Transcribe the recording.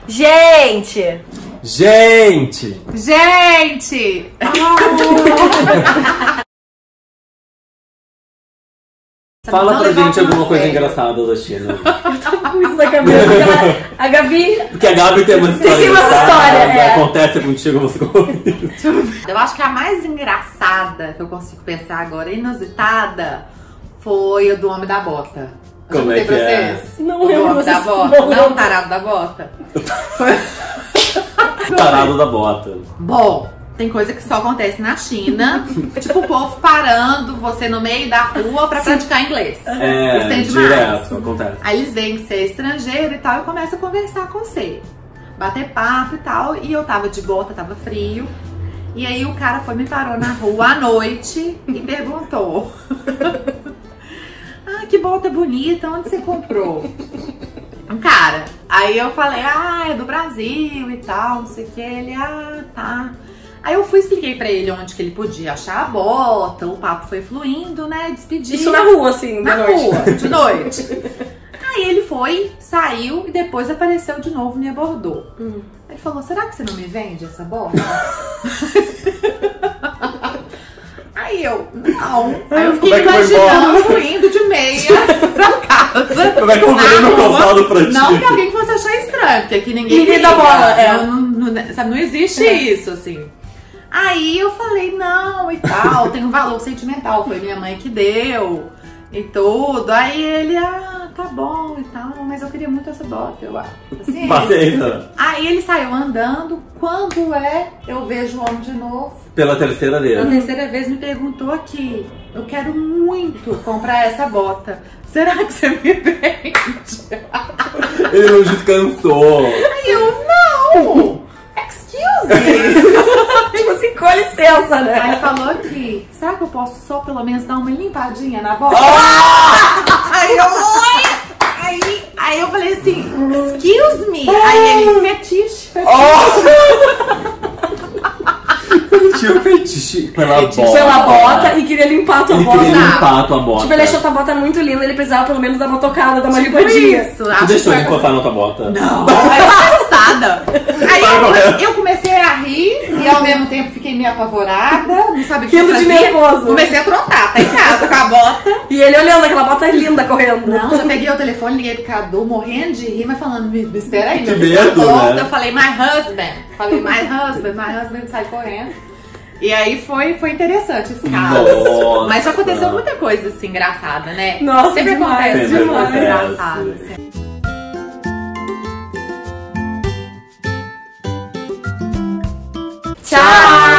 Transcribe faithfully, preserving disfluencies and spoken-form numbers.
Gente! Gente! Gente! Fala pra gente alguma coisa engraçada da China. Eu tô com isso na cabeça. Ela, a Gabi... Porque a Gabi tem uma história. Tem uma história, é. Acontece contigo umas coisas. Eu acho que a mais engraçada que eu consigo pensar agora, inusitada, foi o do Homem da Bota. Eu Como é que é? Não O lembro. Homem da Bota. Não, o tarado da bota. Parado da bota. Bom, tem coisa que só acontece na China. É tipo o povo parando você no meio da rua pra praticar inglês. É, Isso tem demais. direto, acontece. Aí eles veem que você é estrangeiro e tal e começam a conversar com você. Bater papo e tal. E eu tava de bota, tava frio. E aí o cara foi me parou na rua à noite e perguntou: ah, que bota bonita, onde você comprou? Um cara. Aí eu falei: ah, é do Brasil e tal, não sei o que. Ele: ah, tá. Aí eu fui, expliquei pra ele onde que ele podia achar a bota, o papo foi fluindo, né, despedi. Isso na rua, assim, na da noite. rua, de noite. Aí ele foi, saiu e depois apareceu de novo e me abordou. Hum. Aí ele falou: será que você não me vende essa bota? Aí eu, não. Aí eu fiquei Como é que imaginando indo de meia pra casa. Como é que eu virei no calçado pra ti? Não que alguém fosse achar estranho, porque aqui ninguém Ninguém liga, dá bola, é. Não, não, sabe, não existe É. isso, assim. Aí eu falei: não, e tal, tem um valor sentimental, foi minha mãe que deu e tudo. Aí ele: ah, tá bom e tal, mas eu queria muito essa bota, eu acho. Assim, Paciência. aí ele saiu andando, quando é, eu vejo o homem de novo. Pela terceira Pela vez. terceira vez me perguntou aqui: eu quero muito comprar essa bota. Será que você me vende? Ele não descansou. Aí eu: não! Excuse me! Tipo assim, com licença, né? Aí falou que: será que eu posso só pelo menos dar uma limpadinha na bota? Ah! Aí eu: oi! Aí, aí eu falei assim: excuse me! Aí ele: fetiche, fetiche. Oh! Ele tinha fetiche pela Fetiche bota. Pela bota e queria limpar a tua Ele bota. queria limpar a tua bota. Tipo, ele achou tua bota muito linda, ele precisava pelo menos dar uma tocada, dar uma Tipo limpadinha. isso. Tu Acho deixou que ele foi- encostar na tua bota? Não, aí eu fiquei assustada. Aí Vai correndo. eu, eu comecei a rir e ao mesmo tempo fiquei meio apavorada, não sabe o que Rindo de fazer. nervoso. Comecei a trotar, tá em casa com a bota. E ele olhando aquela bota linda correndo. Não, eu peguei o telefone, liguei pro Cadu, morrendo de rir, mas falando: me, me espera aí, Que meu filho tá medo, pronto. né? Eu falei: my husband. Falei: my husband, my husband, sai correndo. E aí foi, foi interessante esse caso. Nossa. Mas já aconteceu muita coisa assim, engraçada, né? Nossa, Sempre demais, acontece Sempre coisa acontece. engraçada. Tchau!